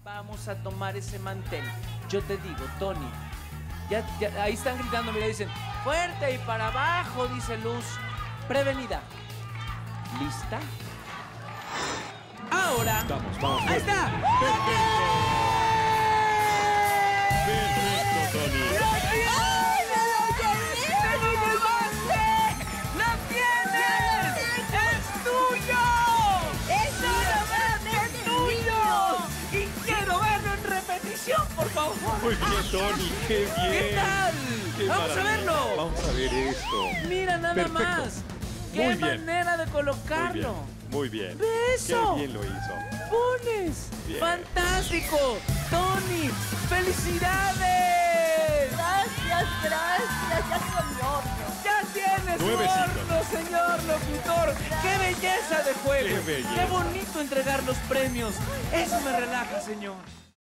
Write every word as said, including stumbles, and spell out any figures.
Vamos a tomar ese mantel. Yo te digo, Tony. Ya, ya, ahí están gritando, mira, dicen, fuerte y para abajo, dice Luz. Prevenida. ¿Lista? Ahora. Vamos, vamos. ¡Ahí está! Perfecto. Perfecto, Tony. ¡Lo tienes! ¡Es tuyo! ¡Eso ¡Es tuyo! ¡Y quiero verlo en repetición, por favor! Muy bien, Tony. Qué bien. ¿Qué tal? Qué ¡Vamos a maravilla. verlo! Vamos a ver esto. Mira nada Perfecto. más. ¡Qué Muy bien. manera de Muy colocarlo! bien. Muy bien. ¡Beso! Qué bien lo hizo. ¡Pones! Bien. ¡Fantástico! ¡Tony! ¡Felicidades! Gracias, gracias. Ya tengo mi horno. ¡Ya tienes Nuevecito. horno, señor locutor! ¡Qué belleza de juego! Qué belleza. ¡Qué bonito entregar los premios! Eso me relaja, señor.